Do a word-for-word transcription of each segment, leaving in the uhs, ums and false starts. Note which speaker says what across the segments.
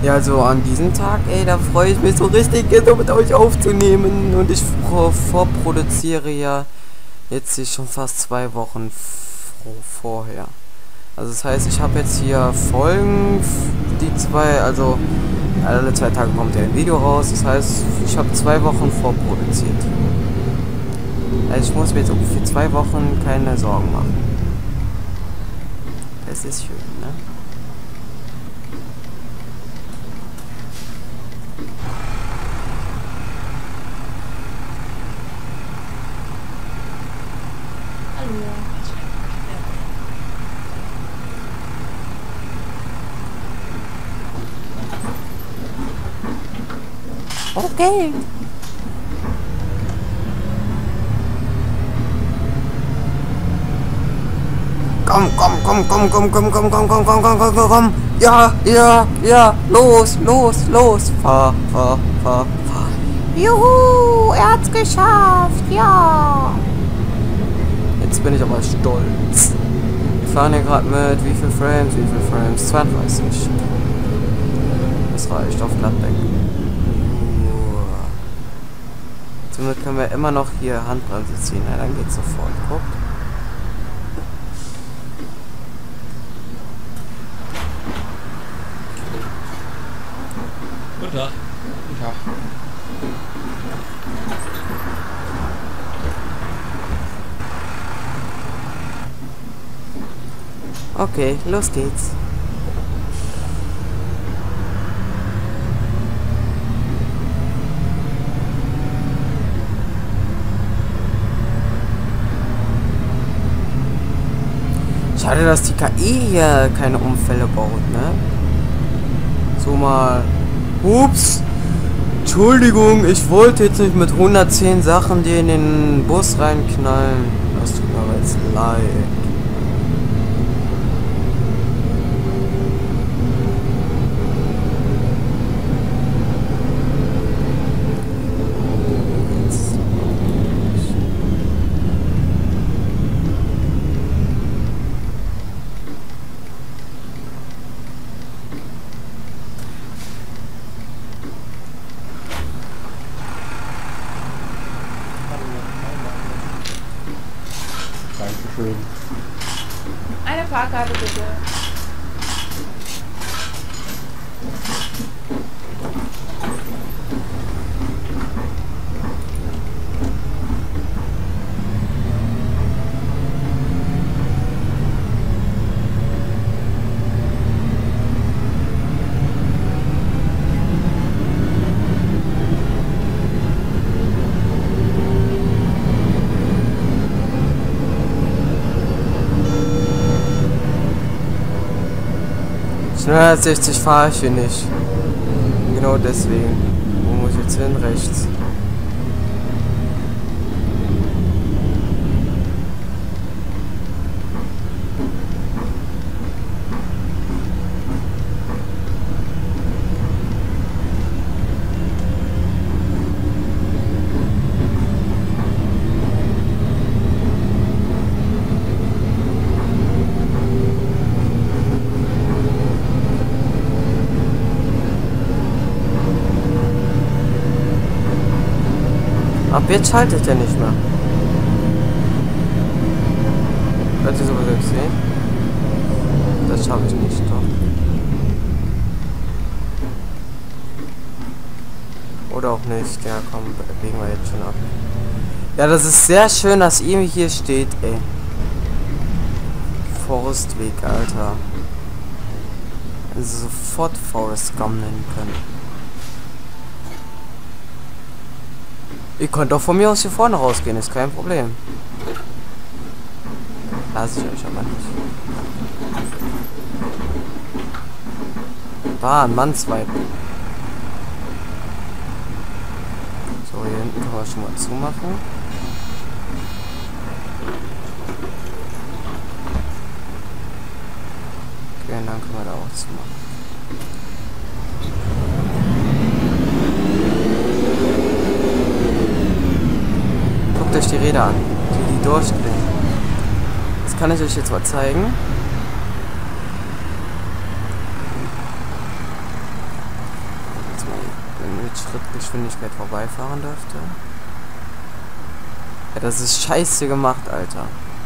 Speaker 1: Ja, also an diesem Tag, ey, da freue ich mich so richtig, so mit euch aufzunehmen. Und ich vorproduziere ja jetzt hier schon fast zwei Wochen vorher. Also das heißt, ich habe jetzt hier Folgen, die zwei, also alle zwei Tage kommt ja ein Video raus. Das heißt, ich habe zwei Wochen vorproduziert. Also ich muss mir jetzt für zwei Wochen keine Sorgen machen. Das ist schön, ne? Okay. Komm, komm, komm, komm, komm, komm, komm, komm, komm, komm, komm, komm, komm, komm. Ja, ja, ja. Los, los, los. Fahr, fahr, fahr, fahr. Juhu, er hat's geschafft. Ja. Jetzt bin ich aber stolz. Wir fahren hier gerade mit wie viel Frames? Wie viel Frames? zweiunddreißig. Das reicht auf Gladbeck. Somit können wir immer noch hier Handbremse ziehen. Ja, dann geht's sofort. Guckt.
Speaker 2: Guten Tag. Guten Tag.
Speaker 1: Okay, los geht's. Schade, dass die K I hier keine Unfälle baut, ne? So mal. Ups. Entschuldigung, ich wollte jetzt nicht mit hundertzehn Sachen die in den Bus reinknallen. Das tut mir aber jetzt leid.
Speaker 2: Dankeschön.
Speaker 3: Eine Fahrkarte bitte.
Speaker 1: hundertsechzig fahre ich hier nicht. Genau deswegen. Wo muss ich jetzt hin? Rechts. Ab jetzt schaltet er nicht mehr. Könnt ihr sowieso nicht sehen? Das schaffe ich nicht, doch. Oder auch nicht. Ja, komm, biegen wir jetzt schon ab. Ja, das ist sehr schön, dass ihr hier steht, ey. Forstweg, Alter. Also sofort Forest Gum nennen können. Ihr könnt auch von mir aus hier vorne rausgehen, ist kein Problem. Lass ich euch aber nicht. Bahn, Mannsweib. So, hier hinten können wir schon mal zumachen. Okay, und dann können wir da auch zumachen. Guckt euch die Räder an, die die durchdrehen. Das kann ich euch jetzt mal zeigen. mit Schrittgeschwindigkeit vorbeifahren dürfte. Ja, das ist scheiße gemacht, Alter.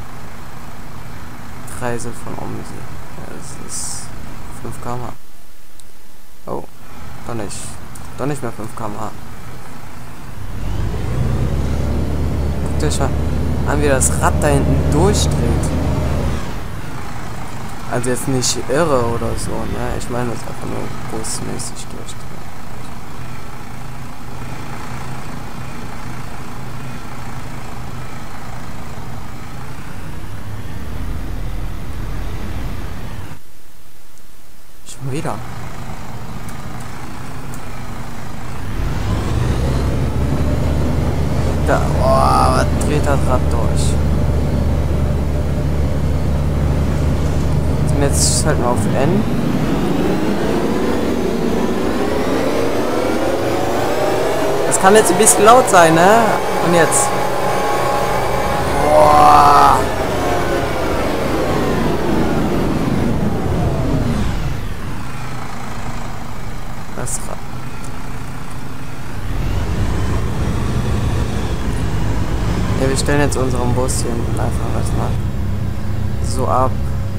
Speaker 1: Kreisel von Omsi. Ja, das ist fünf Kilometer pro Stunde. Oh, doch nicht. Doch nicht mehr fünf Kilometer pro Stunde. Guckt euch mal an, wie das Rad da hinten durchdreht. Also jetzt nicht irre oder so, ne? Ich meine, das einfach nur busmäßig durchdreht. Schon wieder. Da, oh, was dreht das Rad durch? Und jetzt schalten wir auf N. Das kann jetzt ein bisschen laut sein, ne? Und jetzt. Boah. Das Rad. Ja, wir stellen jetzt unseren Bus hier einfach erstmal so ab.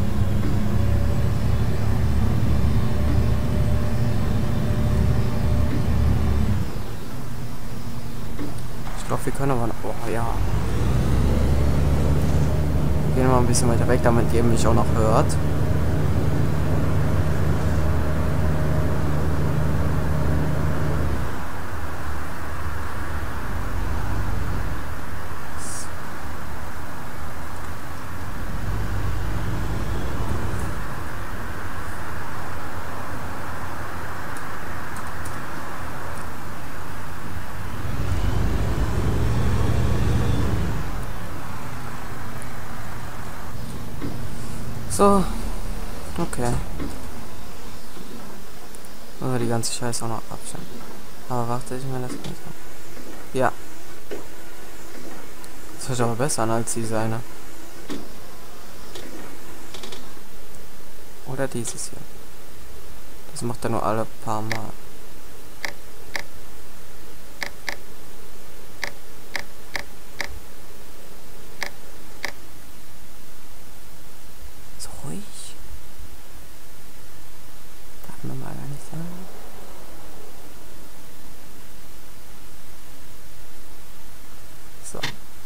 Speaker 1: Ich glaube, wir können aber noch. Oh ja. Gehen wir mal ein bisschen weiter weg, damit ihr mich auch noch hört. So, okay. Wollen wir die ganze Scheiße auch noch abstellen. Aber warte, ich meine das nicht so. Ja. Das hört sich aber besser an als die seine. Oder dieses hier. Das macht er nur alle paar Mal. Ruhig. Darf man mal gar nicht sagen. So.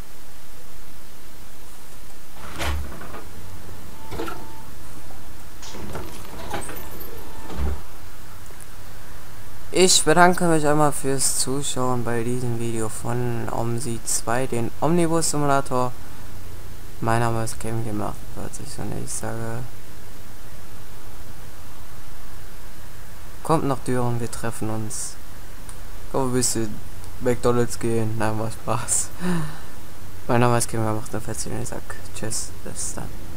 Speaker 1: Ich bedanke mich einmal fürs Zuschauen bei diesem Video von Omsi zwei, den Omnibus Simulator. Mein Name ist Kevin Gamer achtundvierzig und ich sage, kommt nach Düren, wir treffen uns. Komm ein bisschen McDonalds gehen, nein, war Spaß. Mein Name ist Kevin Gamer achtundvierzig und ich sage tschüss, bis dann.